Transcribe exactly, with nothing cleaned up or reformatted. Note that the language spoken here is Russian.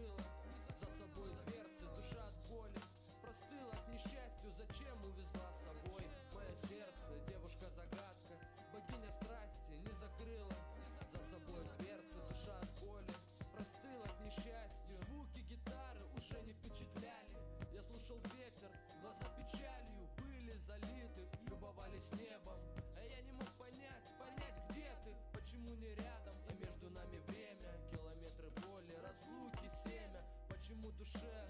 закрыла за собой дверцы. Душа от боли простыла от несчастью, зачем увезла с собой мое сердце? Девушка-загадка, богиня страсти, не закрыла за собой дверцы. Душа от боли простыла от несчастью. Звуки гитары уже не впечатляли. Я слушал ветер, глаза печалью были залиты, любовались небом. А я не мог понять, понять, где ты, почему не рядом. И между нами время, километры боли, разлуки семя. Почему душе